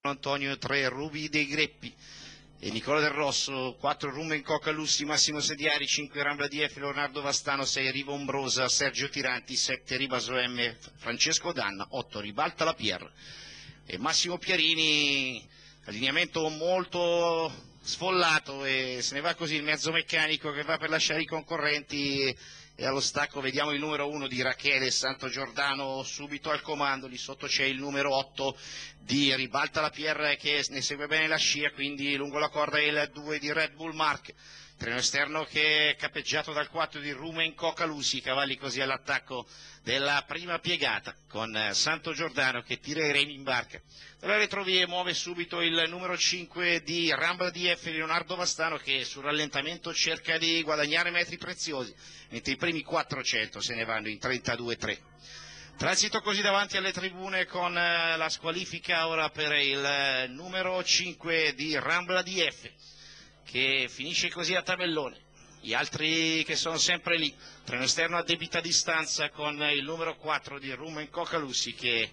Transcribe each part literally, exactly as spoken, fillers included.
Antonio tre Rubi dei Greppi e Nicola Del Rosso, quattro Rumen Coca Lussi, Massimo Sediari, cinque Rambla D F, Leonardo Vastano, sei Riva Ombrosa, Sergio Tiranti, sette Ribaso M, Francesco Danna, otto Ribalta la Pierre e Massimo Piarini, allineamento molto sfollato e se ne va così il mezzo meccanico che va per lasciare i concorrenti. E allo stacco vediamo il numero uno di Rachele Santo Giordano subito al comando, lì sotto c'è il numero otto di Ribalta la Pierre che ne segue bene la scia, quindi lungo la corda il due di Red Bull Mark, treno esterno che è capeggiato dal quattro di Rumen Coca Lusi, cavalli così all'attacco della prima piegata con Santo Giordano che tira i remi in barca. Dalle retrovie muove subito il numero cinque di Rambla D F Leonardo Vastano che sul rallentamento cerca di guadagnare metri preziosi, mentre i primi quattrocento se ne vanno in trentadue tre. Transito così davanti alle tribune con la squalifica ora per il numero cinque di Rambla D F che finisce così a tabellone. Gli altri che sono sempre lì, treno esterno a debita distanza con il numero quattro di Rumen Coca Lussi che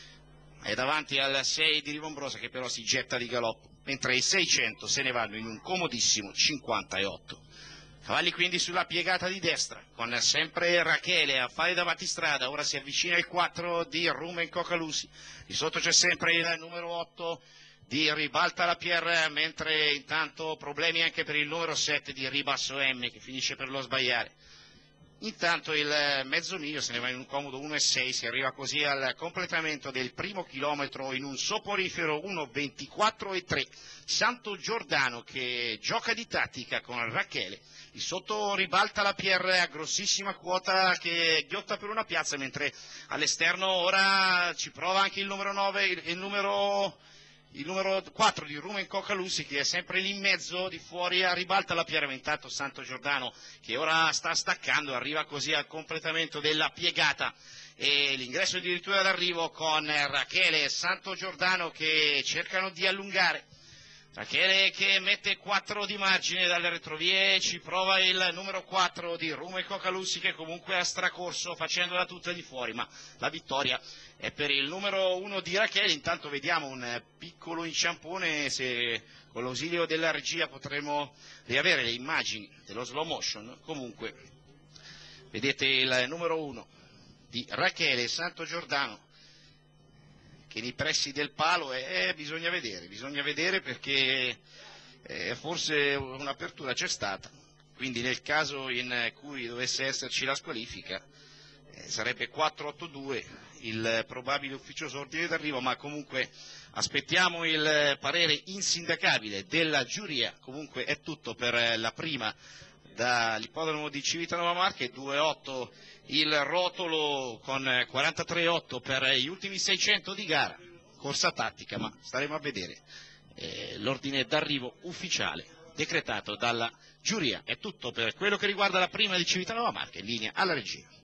è davanti al sei di Riva Ombrosa che però si getta di galoppo, mentre i seicento se ne vanno in un comodissimo cinquantotto. Cavalli quindi sulla piegata di destra, con sempre Rachele a fare da battistrada, ora si avvicina il quattro di Rumen Coca Lussi, di sotto c'è sempre il numero otto di Ribalta la Pierre, mentre intanto problemi anche per il numero sette di Ribasso M che finisce per lo sbagliare. Intanto il mezzo miglio se ne va in un comodo uno e sei, si arriva così al completamento del primo chilometro in un soporifero uno ventiquattro e tre. Santo Giordano che gioca di tattica con Rachele, il sotto Ribalta la Pierre a grossissima quota che ghiotta per una piazza, mentre all'esterno ora ci prova anche il numero nove, il, il numero... il numero quattro di Rumen Coca Lussi che è sempre lì in mezzo, di fuori a Ribalta la Pierre, intanto Santo Giordano che ora sta staccando, arriva così al completamento della piegata e l'ingresso addirittura d'arrivo con Rachele e Santo Giordano che cercano di allungare. Rachele che mette quattro di margine dalle retrovie, ci prova il numero quattro di Rumen Coca Lussi che comunque ha stracorso facendola tutta di fuori, ma la vittoria è per il numero uno di Rachele. Intanto vediamo un piccolo inciampone, se con l'ausilio della regia potremo riavere le immagini dello slow motion. Comunque vedete il numero uno di Rachele Santo Giordano che nei pressi del palo è, eh, bisogna vedere, bisogna vedere perché eh, forse un'apertura c'è stata, quindi nel caso in cui dovesse esserci la squalifica eh, sarebbe quattro otto due il probabile ufficioso ordine d'arrivo, ma comunque aspettiamo il parere insindacabile della giuria. Comunque è tutto per la prima dall'ippodromo di Civitanova Marche, due otto il rotolo con quarantatré otto per gli ultimi seicento di gara, corsa tattica, ma staremo a vedere eh, l'ordine d'arrivo ufficiale decretato dalla giuria. È tutto per quello che riguarda la prima di Civitanova Marche, in linea alla regia.